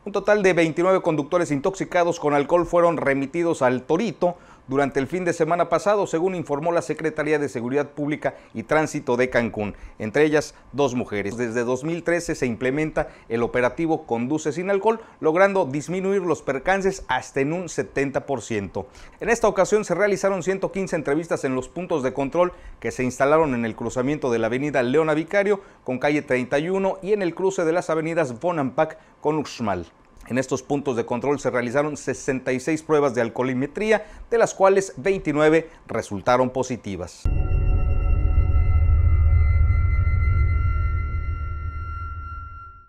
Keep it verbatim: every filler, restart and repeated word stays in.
Un total de veintinueve conductores intoxicados con alcohol fueron remitidos al Torito durante el fin de semana pasado, según informó la Secretaría de Seguridad Pública y Tránsito de Cancún, entre ellas dos mujeres. Desde dos mil trece se implementa el operativo Conduce sin alcohol, logrando disminuir los percances hasta en un setenta por ciento. En esta ocasión se realizaron ciento quince entrevistas en los puntos de control que se instalaron en el cruzamiento de la avenida Leona Vicario con calle treinta y uno y en el cruce de las avenidas Bonampak con Uxmal. En estos puntos de control se realizaron sesenta y seis pruebas de alcoholimetría, de las cuales veintinueve resultaron positivas.